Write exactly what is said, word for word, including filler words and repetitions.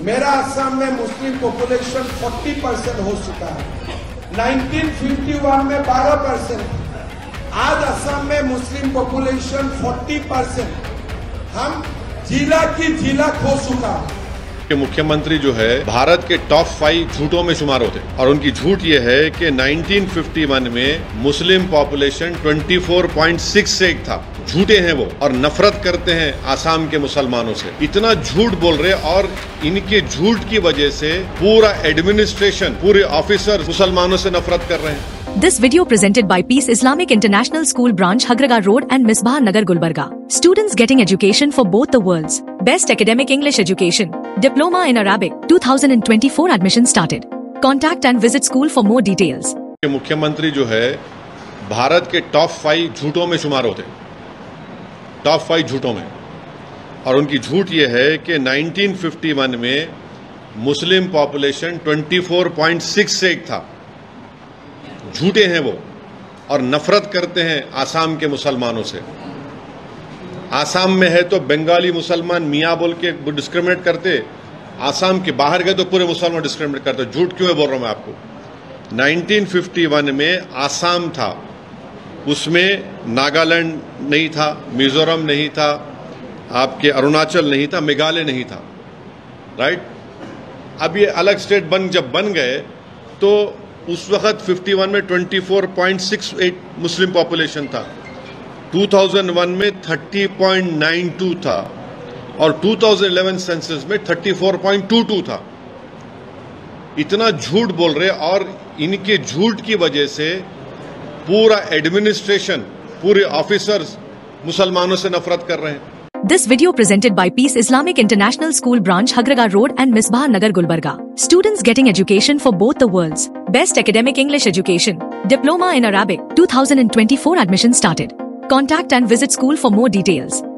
मेरा असम में Muslim population चालीस परसेंट हो चुका है। उन्नीस सौ इक्यावन में बारह परसेंट। आज असम में मुस्लिम पॉपुलेशन चालीस परसेंट। हम जिला की जिला खो चुका है। मुख्यमंत्री जो है भारत के टॉप फाइव झूठों में शुमार होते और उनकी झूठ ये है कि उन्नीस सौ इक्यावन में मुस्लिम पॉपुलेशन चौबीस पॉइंट छह एक था। झूठे हैं वो और नफरत करते हैं आसाम के मुसलमानों से। इतना झूठ बोल रहे और इनके झूठ की वजह से पूरा एडमिनिस्ट्रेशन, पूरे ऑफिसर मुसलमानों से नफरत कर रहे हैं। This video presented by Peace Islamic International School Branch Hagraga Road and Misbah Nagar Gulbarga. Students getting education for both the worlds. Best academic English education. Diploma in Arabic. two thousand twenty-four admission started. Contact and visit school for more details. मुख्यमंत्री जो है भारत के top five झूठों में शुमार होते, top five झूठों में, और उनकी झूठ ये है कि उन्नीस सौ इक्यावन में मुस्लिम पॉपुलेशन चौबीस पॉइंट छह एक था। झूठे हैं वो और नफरत करते हैं आसाम के मुसलमानों से। आसाम में है तो बंगाली मुसलमान मियाँ बोल के डिस्क्रिमिनेट करते, आसाम के बाहर गए तो पूरे मुसलमान डिस्क्रिमिनेट करते। झूठ क्यों है बोल रहा हूं मैं आपको। उन्नीस सौ इक्यावन में आसाम था, उसमें नागालैंड नहीं था, मिजोरम नहीं था, आपके अरुणाचल नहीं था, मेघालय नहीं था, राइट। अब ये अलग स्टेट बन जब बन गए तो उस वक्त इक्यावन में चौबीस पॉइंट छह आठ मुस्लिम पॉपुलेशन था, दो हज़ार एक में तीस पॉइंट नौ दो था और दो हज़ार ग्यारह सेंसस में चौंतीस पॉइंट दो दो था। इतना झूठ बोल रहे और इनके झूठ की वजह से पूरा एडमिनिस्ट्रेशन, पूरे ऑफिसर्स मुसलमानों से नफरत कर रहे हैं। This video presented by Peace Islamic International School Branch Hagraga Road and Misbah Nagar Gulbarga. Students getting education for both the worlds. Best academic English education. Diploma in Arabic. two thousand twenty-four admission started. Contact and visit school for more details.